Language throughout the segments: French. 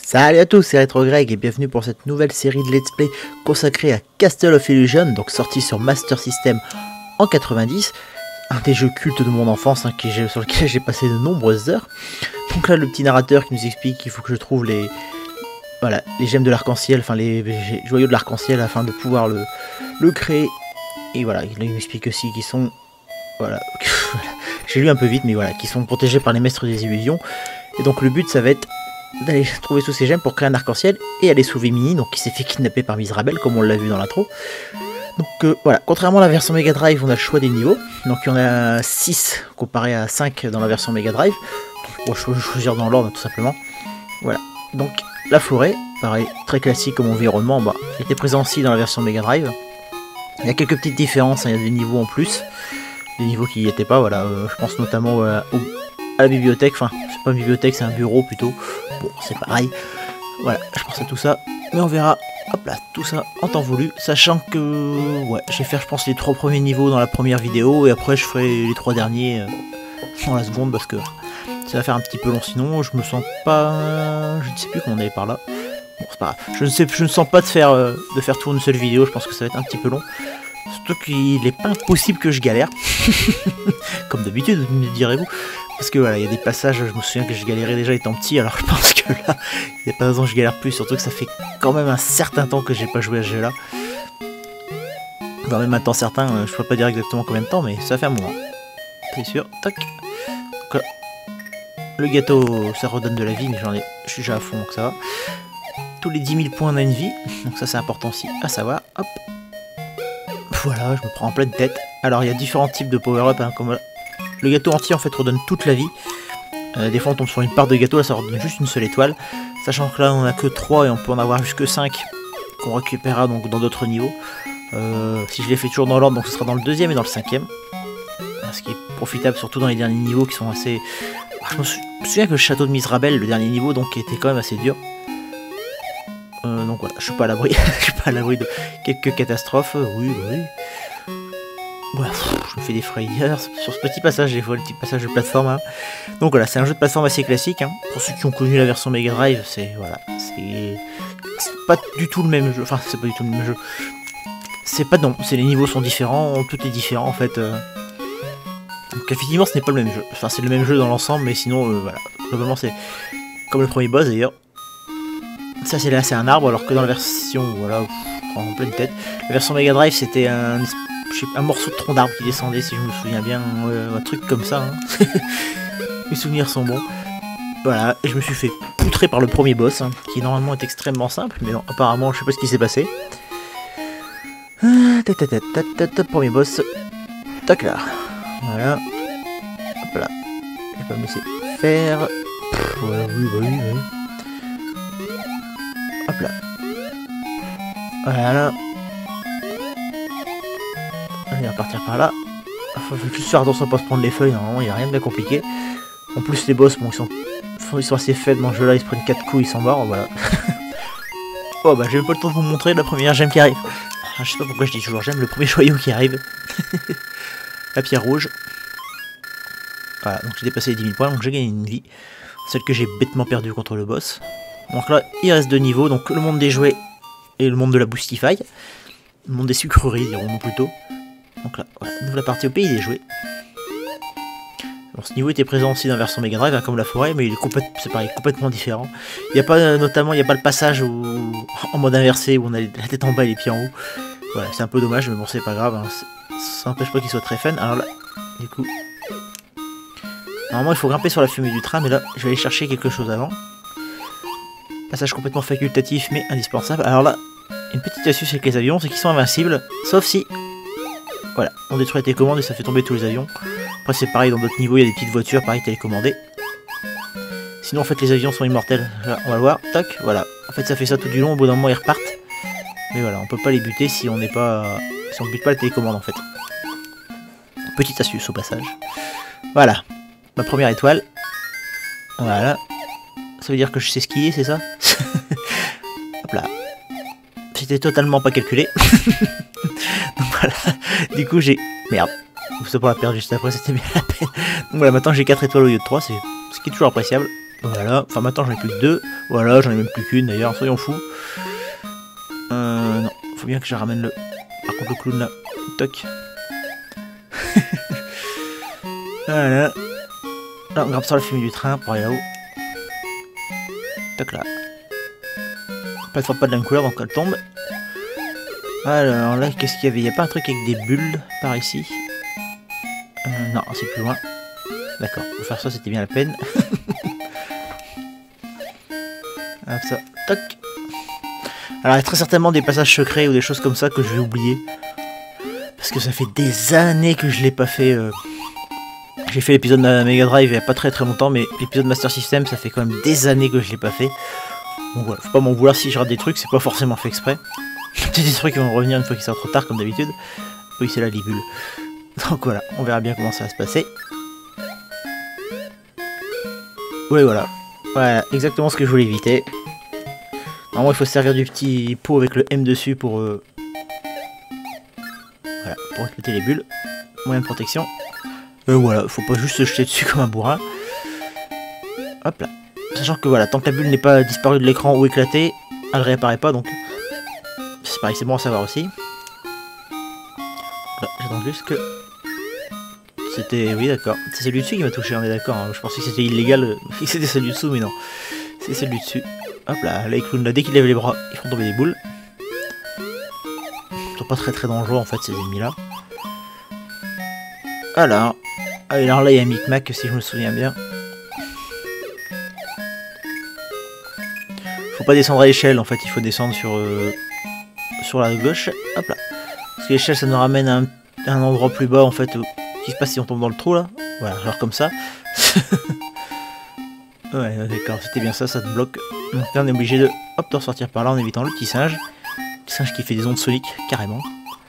Salut à tous, c'est RetroGreg et bienvenue pour cette nouvelle série de let's play consacrée à Castle of Illusion, donc sorti sur Master System en 90, un des jeux cultes de mon enfance sur lequel j'ai passé de nombreuses heures. Donc là le petit narrateur qui nous explique qu'il faut que je trouve les gemmes de l'arc-en-ciel, enfin les joyaux de l'arc-en-ciel afin de pouvoir le créer. Et voilà, il m'explique aussi qu'ils sont, voilà, j'ai lu un peu vite mais voilà, qui sont protégés par les maîtres des illusions. Et donc le but ça va être d'aller trouver tous ces gemmes pour créer un arc-en-ciel et aller sauver Mini, donc qui s'est fait kidnapper par Misrabel comme on l'a vu dans l'intro. Donc voilà, contrairement à la version Mega Drive, on a le choix des niveaux, donc il y en a 6 comparé à 5 dans la version Mega Drive. Bon, je peux choisir dans l'ordre tout simplement. Voilà, donc la forêt, pareil, très classique comme environnement, bah, il était présent aussi dans la version Mega Drive. Il y a quelques petites différences, il y a des niveaux en plus, des niveaux qui n'y étaient pas, voilà, je pense notamment à la bibliothèque, enfin c'est pas une bibliothèque, c'est un bureau plutôt, bon c'est pareil, voilà, je pense à tout ça, mais on verra, hop là, tout ça en temps voulu, sachant que, ouais, je vais faire je pense les 3 premiers niveaux dans la première vidéo, et après je ferai les 3 derniers dans la seconde, parce que ça va faire un petit peu long sinon, je me sens pas, je ne sais plus comment on allait par là, bon c'est pas grave, je ne sens pas de faire tourner une seule vidéo, je pense que ça va être un petit peu long. Surtout qu'il n'est pas impossible que je galère, comme d'habitude, me direz-vous, parce que voilà, il y a des passages, je me souviens que je galérais déjà étant petit, alors je pense que là, il n'y a pas raison que je galère plus, surtout que ça fait quand même un certain temps que j'ai pas joué à ce jeu-là. Enfin, même un temps certain, je peux pas dire exactement combien de temps, mais ça fait un moment. C'est sûr, tac. Donc là, le gâteau, ça redonne de la vie, mais je suis déjà à fond, donc ça va. Tous les 10 000 points on a une vie, donc ça c'est important aussi à savoir, hop. Voilà, je me prends en pleine tête. Alors il y a différents types de power-up, hein, comme le gâteau entier en fait redonne toute la vie. Des fois on tombe sur une part de gâteau, là ça redonne juste une seule étoile. Sachant que là on a que 3 et on peut en avoir jusque 5 qu'on récupérera donc dans d'autres niveaux. Si je les fais toujours dans l'ordre, donc ce sera dans le 2e et dans le 5e. Ce qui est profitable surtout dans les derniers niveaux qui sont assez... Je me souviens que le château de Misrabel, le dernier niveau, donc était quand même assez dur. Donc voilà, je suis pas à l'abri, je suis pas à l'abri de quelques catastrophes, oui, bah oui. Voilà, je me fais des frayeurs sur ce petit passage, des fois, le petit passage de plateforme. Hein. Donc voilà, c'est un jeu de plateforme assez classique. Hein. Pour ceux qui ont connu la version Mega Drive, c'est voilà, c'est pas du tout le même jeu. Enfin, c'est pas du tout le même jeu. C'est pas non, les niveaux sont différents, tout est différent en fait. Donc effectivement, ce n'est pas le même jeu. Enfin, c'est le même jeu dans l'ensemble, mais sinon, voilà, globalement, c'est comme le premier boss d'ailleurs. Ça c'est là, c'est un arbre, alors que dans la version, voilà, en pleine tête, la version Mega Drive c'était un morceau de tronc d'arbre qui descendait, si je me souviens bien, un truc comme ça. Hein. Mes souvenirs sont bons. Voilà, et je me suis fait poutrer par le premier boss, hein, qui normalement est extrêmement simple, mais non, apparemment, je sais pas ce qui s'est passé. Premier boss, tac là, voilà, hop là, je vais pas me laisser faire. Voilà, oui. Hop là. Voilà. On va repartir par là. Faut juste faire attention à pas se prendre les feuilles, normalement il n'y a rien de bien compliqué. En plus les boss, bon, ils sont assez faibles dans ce jeu là, ils se prennent 4 coups, ils s'en barrent, voilà. Oh bah j'ai même pas le temps de vous montrer la première gemme qui arrive. Je sais pas pourquoi je dis toujours gemme, le premier joyau qui arrive. La pierre rouge. Voilà, donc j'ai dépassé les 10 000 points, donc j'ai gagné une vie. Celle que j'ai bêtement perdue contre le boss. Donc là, il reste 2 niveaux, donc le monde des jouets et le monde de la Boostify. Le monde des sucreries, dirons-nous plutôt. Donc là, voilà, nous la partie au pays des jouets. Alors, ce niveau était présent aussi dans la version Mega Drive, hein, comme la forêt, mais il est c'est pareil, complètement différent. Il n'y a pas, notamment, il n'y a pas le passage en mode inversé où on a la tête en bas et les pieds en haut. Voilà, c'est un peu dommage, mais bon, c'est pas grave. Hein, ça n'empêche pas qu'il soit très fun. Alors là, du coup, normalement, il faut grimper sur la fumée du train, mais là, je vais aller chercher quelque chose avant. Passage complètement facultatif mais indispensable. Alors là, une petite astuce avec les avions, c'est qu'ils sont invincibles, sauf si... Voilà, on détruit la télécommande et ça fait tomber tous les avions. Après c'est pareil, dans d'autres niveaux, il y a des petites voitures, pareil, télécommandées. Sinon en fait les avions sont immortels. Là, on va le voir, tac, voilà. En fait ça fait ça tout du long, au bout d'un moment ils repartent. Mais voilà, on peut pas les buter si on n'est pas... Si on ne bute pas la télécommande en fait. Petite astuce au passage. Voilà, ma première étoile. Voilà. Ça veut dire que je sais skier, c'est ça? Hop là. C'était totalement pas calculé. Donc voilà. Du coup j'ai... Merde. Ça pour la perdre juste après, c'était bien la peine. Donc voilà, maintenant j'ai 4 étoiles au lieu de 3, ce qui est toujours appréciable. Voilà, enfin maintenant j'en ai plus que 2. Voilà, j'en ai même plus qu'une d'ailleurs, soyons fous. Non, faut bien que je ramène le... Par contre le clown là, toc. Voilà. Là, on grimpe sur la fumée du train pour aller là-haut. Toc là. La plateforme pas de la même couleur donc elle tombe. Alors là, qu'est-ce qu'il y avait? Il n'y a pas un truc avec des bulles par ici? Non, c'est plus loin. D'accord, pour faire ça c'était bien la peine. Hop ça, toc. Alors il y a très certainement des passages secrets ou des choses comme ça que je vais oublier. Parce que ça fait des années que je l'ai pas fait. J'ai fait l'épisode de Mega Drive il y a pas très longtemps, mais l'épisode Master System ça fait quand même des années que je l'ai pas fait. Donc voilà, faut pas m'en vouloir si je rate des trucs, c'est pas forcément fait exprès. Peut-être des trucs qui vont revenir une fois qu'il sera trop tard comme d'habitude. Oui c'est la libule. Donc voilà, on verra bien comment ça va se passer. Oui voilà. Voilà, exactement ce que je voulais éviter. Normalement il faut se servir du petit pot avec le M dessus pour... Voilà, pour écouter les bulles. Moyen de protection. Voilà, faut pas juste se jeter dessus comme un bourrin. Hop là. Sachant que voilà, tant que la bulle n'est pas disparue de l'écran ou éclatée, elle réapparaît pas donc... C'est pareil, c'est bon à savoir aussi. J'attends juste que... C'était... Oui d'accord, c'est celui dessus qui m'a touché, on est d'accord. Hein. Je pensais que c'était illégal, que c'était celui dessous, mais non. C'est celui dessus. Hop là, les clowns là, dès qu'ils lèvent les bras, ils font tomber des boules. Ils sont pas très dangereux en fait ces ennemis là. Alors là il y a un micmac si je me souviens bien. Faut pas descendre à l'échelle en fait, il faut descendre sur la gauche. Hop là. Parce que l'échelle ça nous ramène à un endroit plus bas en fait. Qu'est-ce qui se passe si on tombe dans le trou là? Voilà, genre comme ça. Ouais, d'accord, c'était bien ça, ça te bloque. Donc là, on est obligé de ressortir par là en évitant le petit singe. Le petit singe qui fait des ondes soniques, carrément.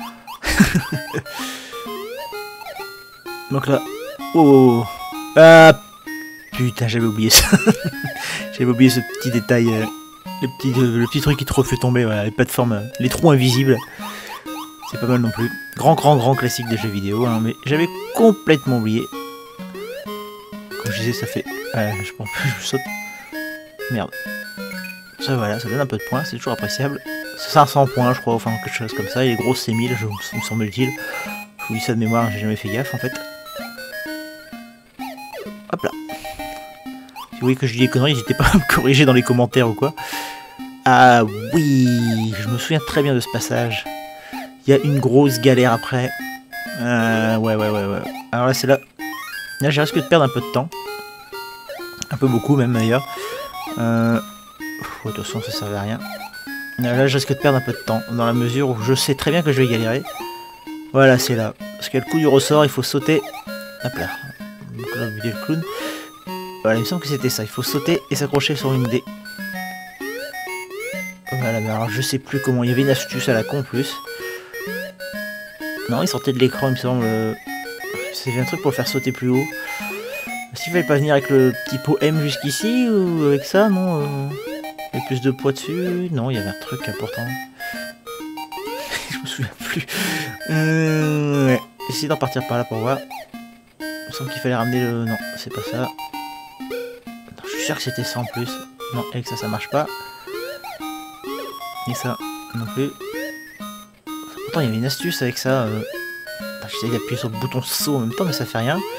Donc là... Oh, ah, putain, j'avais oublié ça. J'avais oublié ce petit détail. Le petit truc qui te refait tomber, voilà, les plateformes, les trous invisibles. C'est pas mal non plus. Grand classique des jeux vidéo, hein, mais j'avais complètement oublié. Comme je disais, ça fait... je pense que je saute. Merde. Ça voilà, ça donne un peu de points, c'est toujours appréciable. C'est 500 points je crois, enfin quelque chose comme ça. Et les grosses c'est 1000, me semble-t-il. Je vous dis ça de mémoire, j'ai jamais fait gaffe en fait. Hop là. Si vous voyez que je dis des conneries, n'hésitez pas à me corriger dans les commentaires ou quoi. Ah oui, je me souviens très bien de ce passage. Il y a une grosse galère après. Ouais. Alors là c'est là. Là j'ai risqué de perdre un peu de temps. Un peu beaucoup même d'ailleurs. De toute façon ça servait à rien. Là je risque de perdre un peu de temps. Dans la mesure où je sais très bien que je vais galérer. Voilà c'est là. Parce qu'il y a le coup du ressort, il faut sauter. Hop là. Donc là vous voyez le clown. Voilà il me semble que c'était ça. Il faut sauter et s'accrocher sur une dé. Voilà mais alors je sais plus comment. Il y avait une astuce à la con en plus. Non il sortait de l'écran il me semble. C'est un truc pour le faire sauter plus haut. S'il fallait pas venir avec le petit pot M jusqu'ici ou avec ça, non il y a plus de poids dessus. Non, il y avait un truc important. Je me souviens plus. Ouais. Essayez d'en partir par là pour voir. Il me semble qu'il fallait ramener le... Non, c'est pas ça. Non, je suis sûr que c'était ça en plus. Non, avec ça marche pas. Et ça non plus. Pourtant, il y avait une astuce avec ça. J'essaie d'appuyer sur le bouton saut en même temps, mais ça fait rien.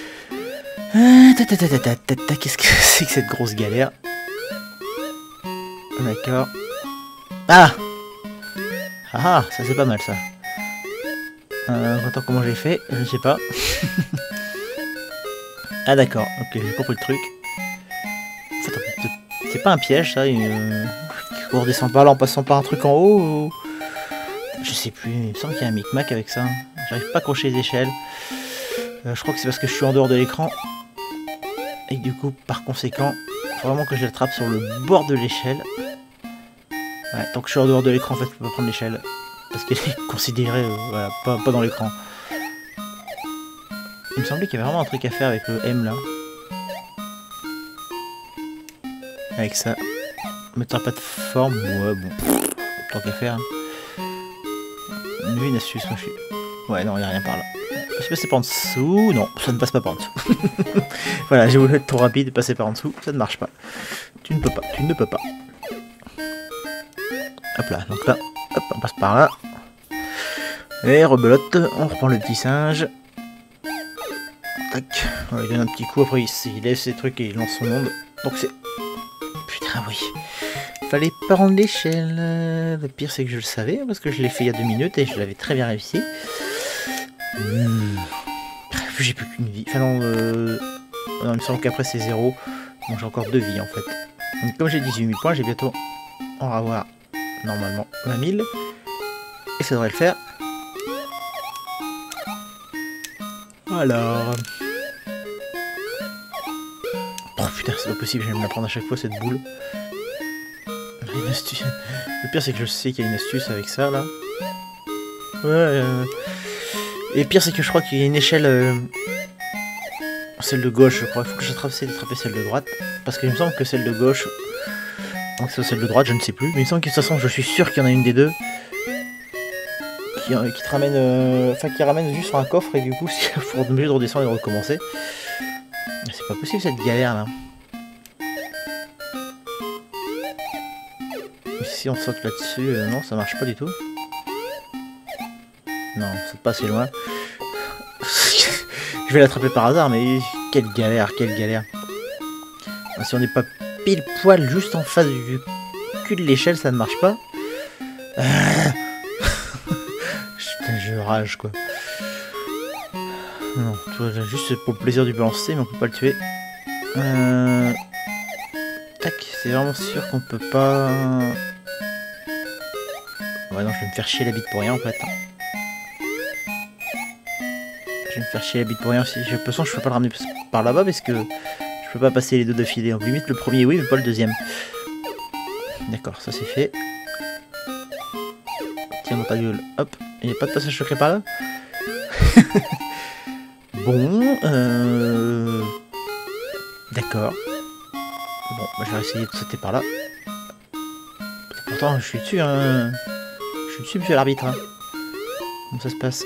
Qu'est-ce que c'est que cette grosse galère? D'accord. Ah, ça c'est pas mal ça. Attends, comment j'ai fait? Je ne sais pas. Ah d'accord, ok, j'ai compris le truc. En fait, c'est pas un piège ça, on redescend par là en passant par un truc en haut ou... Je sais plus, il me semble qu'il y a un micmac avec ça. J'arrive pas à accrocher les échelles. Je crois que c'est parce que je suis en dehors de l'écran. Et du coup, par conséquent, il faut vraiment que je l'attrape sur le bord de l'échelle. Ouais, tant que je suis en dehors de l'écran, en fait, je peux pas prendre l'échelle. Parce qu'elle est considérée, voilà, pas dans l'écran. Il me semblait qu'il y avait vraiment un truc à faire avec le M là. Avec ça. Mettre pas de forme, ouais, bon. Tant qu'à faire. Hein. Une astuce, moi je suis... Ouais, non, il n'y a rien par là. Je suis passé par en dessous. Non, ça ne passe pas par en dessous. Voilà, j'ai voulu être trop rapide et passer par en dessous. Ça ne marche pas. Tu ne peux pas, tu ne peux pas. Hop là, donc là, hop, on passe par là. Et rebelote, on reprend le petit singe. Tac, on lui donne un petit coup, après il lève ses trucs et il lance son monde. Donc c'est... Putain oui. Fallait pas rendre l'échelle. Le pire c'est que je le savais, parce que je l'ai fait il y a 2 minutes et je l'avais très bien réussi. J'ai plus qu'une vie. Enfin non, non, il me semble qu'après c'est 0. Donc j'ai encore 2 vies en fait. Donc comme j'ai 18 000 points, j'ai bientôt en avoir normalement 20 000. Et ça devrait le faire. Alors... Oh putain, c'est pas possible, je vais me la prendre à chaque fois cette boule. Une astuce. Le pire c'est que je sais qu'il y a une astuce avec ça là. Ouais. Et le pire c'est que je crois qu'il y a une échelle... Celle de gauche, je crois. Il faut que j'attrape celle de droite. Parce qu'il me semble que celle de gauche... Donc c'est celle de droite, je ne sais plus. Mais il me semble que de toute façon, je suis sûr qu'il y en a une des deux. Qui te ramène... Enfin, qui ramène juste sur un coffre. Et du coup, il faut obligé de redescendre et de recommencer. C'est pas possible cette galère là. Si on saute là-dessus, non, ça marche pas du tout. Non, on saute pas assez loin. Je vais l'attraper par hasard, mais quelle galère, quelle galère. Si on n'est pas pile poil juste en face du cul de l'échelle, ça ne marche pas. Putain, je rage quoi. Non, toi, juste pour le plaisir du balancer, mais on peut pas le tuer. Tac, c'est vraiment sûr qu'on peut pas... Ouais non, je vais me faire chier la bite pour rien en fait. Je vais me faire chier la bite pour rien aussi. De toute façon, je peux pas le ramener par là-bas parce que je peux pas passer les deux d'affilée. Donc limite le premier oui, mais pas le deuxième. D'accord, ça c'est fait. Tiens dans ta gueule. Hop, il n'y a pas de passage secret par là. Bon, d'accord. Bon, bah, je vais essayer de sauter par là. Pourtant, je suis dessus, hein. Je suis dessus, monsieur l'arbitre. Hein. Comment ça se passe?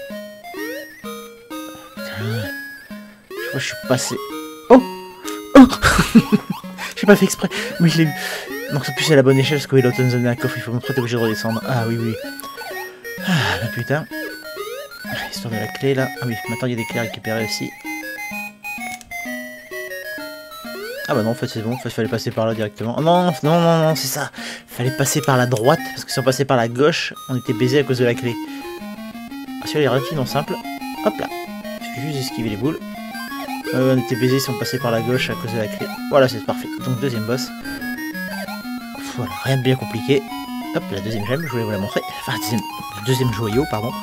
Putain. Je crois que je suis passé. Oh, oh. J'ai pas fait exprès. Mais je l'ai vu. Donc, c'est plus à la bonne échelle parce que l'autre nous a donné un coffre. Il faut montrer que t'es obligé de redescendre. Ah oui, oui. Ah, bah putain. Histoire de la clé là. Ah oui, maintenant il y a des clés à récupérer aussi. Ah bah non, en fait c'est bon, en fait, il fallait passer par là directement. Oh, non, non, non, non, c'est ça. Fallait passer par la droite, parce que si on passait par la gauche, on était baisé à cause de la clé. Ah, celui-là est relativement simple. Hop là. Il suffit juste d'esquiver les boules. On était baisé si on passait par la gauche à cause de la clé. Voilà, c'est parfait. Donc deuxième boss. Voilà, rien de bien compliqué. Hop, la deuxième gemme, je voulais vous la montrer. Enfin, le deuxième joyau, pardon.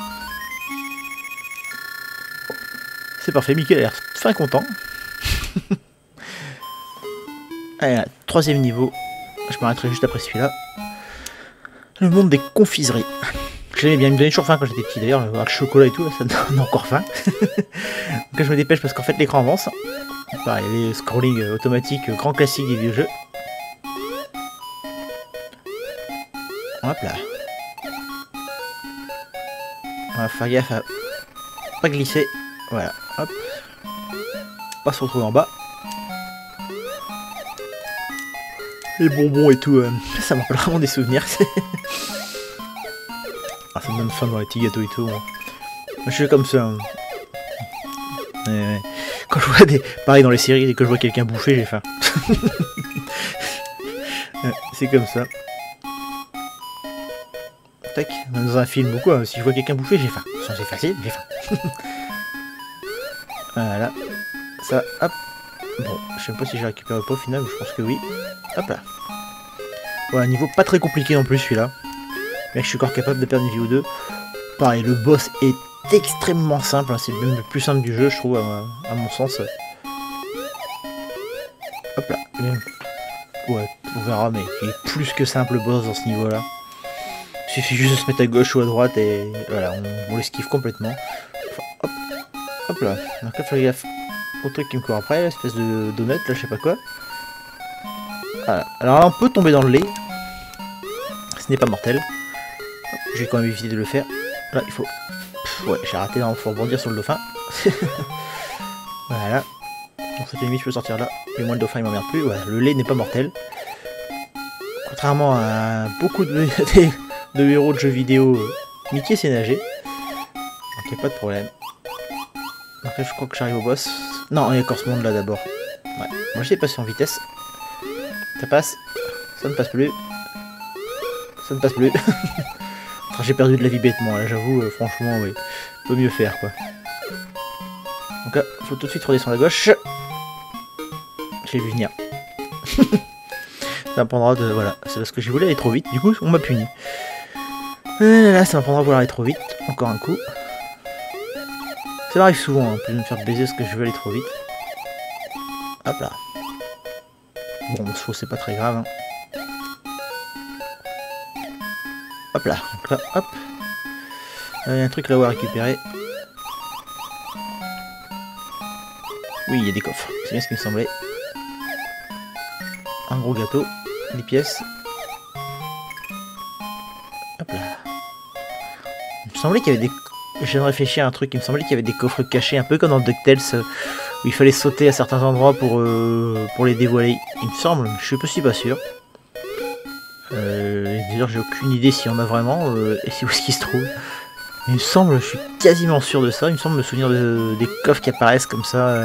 C'est parfait, Mickey a l'air fin content. Allez, troisième niveau. Je m'arrêterai juste après celui-là. Le monde des confiseries. Je l'aimais bien, il me donnait toujours faim quand j'étais petit d'ailleurs. Avec le chocolat et tout, là, ça me donne encore faim. Donc je me dépêche parce qu'en fait l'écran avance. Pareil, les scrolling automatique, grand classique des vieux jeux. Hop là. On va faire gaffe à pas glisser. Voilà, hop. Pas se retrouver en bas. Les bonbons et tout, ça me rappelle vraiment des souvenirs. Ah, ça me donne faim dans les petits gâteaux et tout. Moi. Je suis comme ça. Hein. Quand je vois des... Pareil dans les séries, dès que je vois quelqu'un bouffer, j'ai faim. C'est comme ça. Tac, dans un film ou quoi, si je vois quelqu'un bouffer, j'ai faim. C'est facile, j'ai faim. Voilà. Ça, hop. Bon, je sais pas si j'ai récupéré pas au final, mais je pense que oui. Hop là. Voilà, niveau pas très compliqué non plus celui-là. Mais je suis encore capable de perdre une vie ou deux. Pareil, le boss est extrêmement simple, hein. C'est même le plus simple du jeu, je trouve, à mon sens. Hop là. Ouais, on verra, mais il est plus que simple le boss dans ce niveau-là. Il suffit juste de se mettre à gauche ou à droite et voilà, on l'esquive complètement. Enfin, hop, hop là. Donc là, il faut faire gaffe au truc qui me court après, l'espèce de donut, là, je sais pas quoi. Voilà. Alors là, on peut tomber dans le lait. Ce n'est pas mortel. J'ai quand même évité de le faire. Là, il faut Ouais, j'ai raté, il faut rebondir sur le dauphin. Voilà. Donc cette limite, je peux sortir là. Et moi, le dauphin, il m'emmerde plus. Voilà, le lait n'est pas mortel. Contrairement à beaucoup de héros de jeux vidéo, Mickey sait nager. Donc il n'y a pas de problème. Après, je crois que j'arrive au boss. Non, il y a encore ce monde là d'abord. Ouais. Moi, j'ai passé en vitesse. Ça passe. Ça ne passe plus. Ça ne passe plus. Enfin, j'ai perdu de la vie bêtement, là, j'avoue, franchement, oui. Peut mieux faire, quoi. Donc là, faut tout de suite redescendre à gauche. J'ai vu venir. Ça m'apprendra de... Voilà, c'est parce que j'ai voulu aller trop vite, du coup, on m'a puni. Là, ça m'apprendra à vouloir aller trop vite. Encore un coup. Ça m'arrive souvent, hein, plus de me faire baiser parce que je veux aller trop vite. Hop là. Bon, c'est pas très grave, hein. Hop là, donc là, hop. Il y a un truc là-haut à récupérer. Oui, il y a des coffres, c'est bien ce qui me semblait. Un gros gâteau, des pièces. Hop là. Il me semblait qu'il y avait des... Je viens de réfléchir à un truc, il me semblait qu'il y avait des coffres cachés, un peu comme dans DuckTales, où il fallait sauter à certains endroits pour les dévoiler. Il me semble, je suis pas sûr. D'ailleurs, j'ai aucune idée s'il y en a vraiment, et c'est où est-ce qu'il se trouve. Il me semble, je suis quasiment sûr de ça, il me semble me souvenir des coffres qui apparaissent comme ça.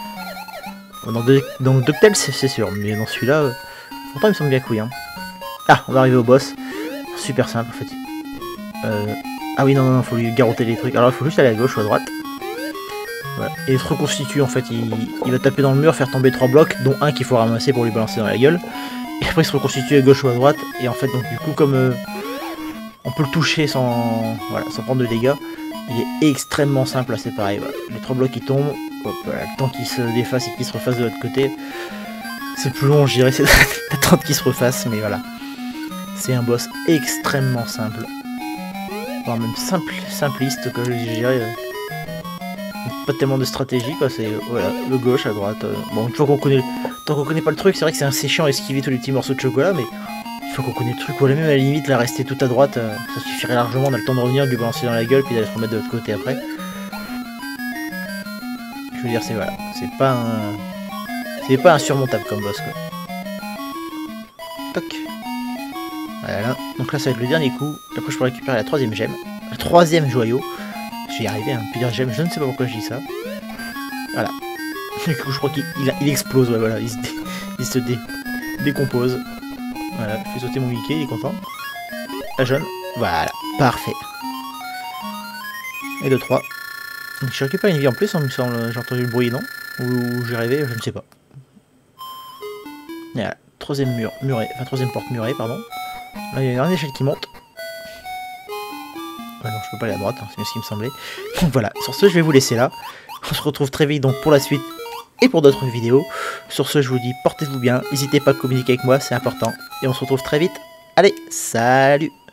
Dans DuckTales, c'est sûr, mais dans celui-là, pourtant il me semble bien que oui. Hein. Ah, on va arriver au boss. Super simple en fait. Ah oui, non, faut lui garrotter les trucs. Alors il faut juste aller à gauche ou à droite. Voilà. Et il se reconstitue en fait, il va taper dans le mur, faire tomber 3 blocs, dont un qu'il faut ramasser pour lui balancer dans la gueule. Et après il se reconstitue à gauche ou à droite. Et en fait, donc du coup, comme on peut le toucher sans prendre de dégâts, il est extrêmement simple, là c'est pareil. Voilà. Les 3 blocs qui tombent, hop, voilà, le temps qu'ils se défassent et qu'ils se refassent de l'autre côté. C'est plus long, je dirais, c'est d'attendre qu'ils se refassent, mais voilà. C'est un boss extrêmement simple. Voire même simpliste, que je dirais. Pas tellement de stratégie, quoi, c'est voilà, le gauche, à droite. Bon, une fois qu'on connaît, tant qu'on connaît pas le truc, c'est vrai que c'est assez chiant à esquiver tous les petits morceaux de chocolat, mais une fois qu'on connaît le truc, voilà, même à la limite, là, rester tout à droite, ça suffirait largement, on a le temps de revenir, de lui balancer dans la gueule, puis d'aller se remettre de l'autre côté après. Je veux dire, c'est voilà, c'est pas insurmontable comme boss, quoi. Toc. Voilà, donc là, ça va être le dernier coup. Après, je peux récupérer la 3ème gemme, le 3ème joyau. Je vais y arriver, hein, plusieurs gemmes, je ne sais pas pourquoi je dis ça. Voilà. Du coup, je crois qu'il explose, ouais, voilà, il se décompose. Voilà, je fais sauter mon Mickey, il est content. La jaune, voilà, parfait. Et 2-3. Donc je récupère une vie en plus, il me semble, j'ai entendu le bruit, non? Ou j'ai rêvé, je ne sais pas. Voilà, 3ème porte murée, pardon. Là, il y a une dernière échelle qui monte. Ouais, non, je peux pas aller à droite, hein, c'est bien ce qui me semblait. Donc voilà, sur ce, je vais vous laisser là. On se retrouve très vite donc pour la suite et pour d'autres vidéos. Sur ce, je vous dis, portez-vous bien, n'hésitez pas à communiquer avec moi, c'est important. Et on se retrouve très vite. Allez, salut!